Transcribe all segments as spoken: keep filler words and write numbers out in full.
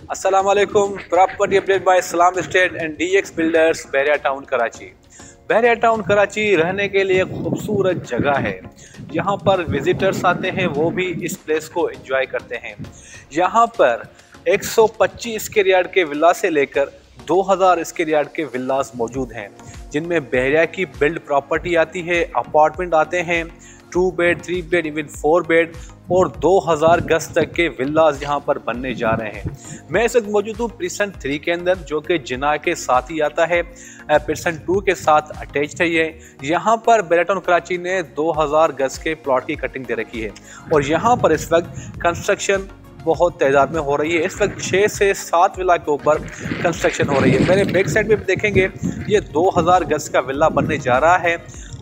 अस्सलाम वालेकुम। Property update by Salam estate and DX builders, Bahria town Karachi. Bahria town Karachi रहने के लिए खूबसूरत जगह है। यहाँ पर विजिटर्स आते हैं, वो भी इस प्लेस को एंजॉय करते हैं। यहाँ पर एक सौ पच्चीस स्क्वायर यार्ड के विला से लेकर दो हज़ार स्क्वायर यार्ड के विलास मौजूद हैं, जिनमें बहरिया की बिल्ड प्रॉपर्टी आती है, अपार्टमेंट आते हैं, two bed, three bed, even four bed और दो हज़ार गज तक के विलास यहाँ पर बनने जा रहे हैं। मैं इस वक्त मौजूद हूँ प्रिसन थ्री के अंदर, जो कि जिना के साथ ही आता है। प्रिसन टू के साथ अटैच्ड है ये। यहाँ पर बहरिया टाउन कराची ने दो हज़ार गज के प्लॉट की कटिंग दे रखी है और यहाँ पर इस वक्त कंस्ट्रक्शन बहुत तादाद में हो रही है। इस वक्त छः से सात विला के ऊपर कंस्ट्रक्शन हो रही है। मेरे बैक साइड में भी देखेंगे, ये दो हज़ार गज का विला बनने जा रहा है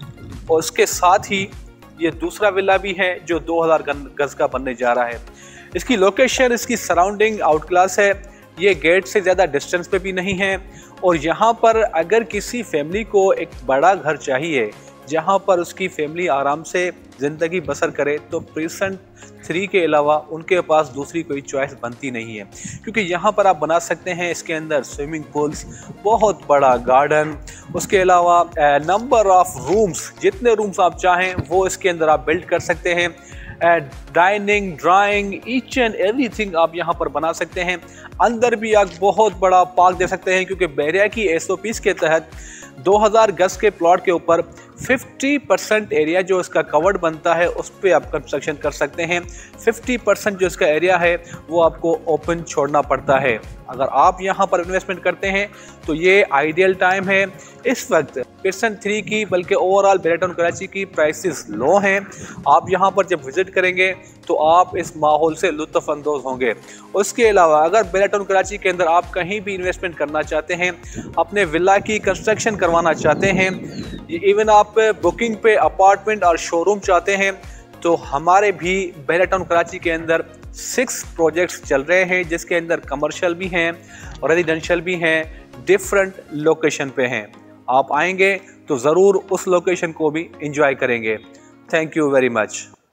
और उसके साथ ही ये दूसरा विला भी है जो दो हज़ार गज का बनने जा रहा है। इसकी लोकेशन, इसकी सराउंडिंग आउट क्लास है। ये गेट से ज़्यादा डिस्टेंस पे भी नहीं है और यहाँ पर अगर किसी फैमिली को एक बड़ा घर चाहिए जहाँ पर उसकी फैमिली आराम से ज़िंदगी बसर करे, तो प्रिसन थ्री के अलावा उनके पास दूसरी कोई चॉइस बनती नहीं है, क्योंकि यहाँ पर आप बना सकते हैं इसके अंदर स्विमिंग पूल्स, बहुत बड़ा गार्डन, उसके अलावा नंबर ऑफ रूम्स, जितने रूम्स आप चाहें वो इसके अंदर आप बिल्ड कर सकते हैं। Dining, drawing, each and everything आप यहाँ पर बना सकते हैं। अंदर भी आप बहुत बड़ा पार्क दे सकते हैं, क्योंकि बहरिया की एस ओ पीज़ के तहत दो हज़ार गज के प्लॉट के ऊपर पचास परसेंट एरिया जो इसका कवर्ड बनता है उस पर आप कंस्ट्रक्शन कर सकते हैं। पचास परसेंट जो इसका एरिया है वो आपको ओपन छोड़ना पड़ता है। अगर आप यहाँ पर इन्वेस्टमेंट करते हैं तो ये आइडियल टाइम है। इस वक्त प्रिसन थ्री की बल्कि ओवरऑल बहरिया टाउन कराची की प्राइसेस लो हैं। आप यहाँ पर जब विज़िट करेंगे तो आप इस माहौल से लुत्फ़ अंदोज़ होंगे। उसके अलावा अगर बहरिया टाउन कराची के अंदर आप कहीं भी इन्वेस्टमेंट करना चाहते हैं, अपने विला की कंस्ट्रक्शन करवाना चाहते हैं, इवन आप बुकिंग पे अपार्टमेंट और शोरूम चाहते हैं, तो हमारे भी बहरिया टाउन कराची के अंदर सिक्स प्रोजेक्ट्स चल रहे हैं, जिसके अंदर कमर्शियल भी हैं और रेजिडेंशियल भी हैं, डिफरेंट लोकेशन पे हैं। आप आएंगे तो ज़रूर उस लोकेशन को भी इंजॉय करेंगे। Thank you very much.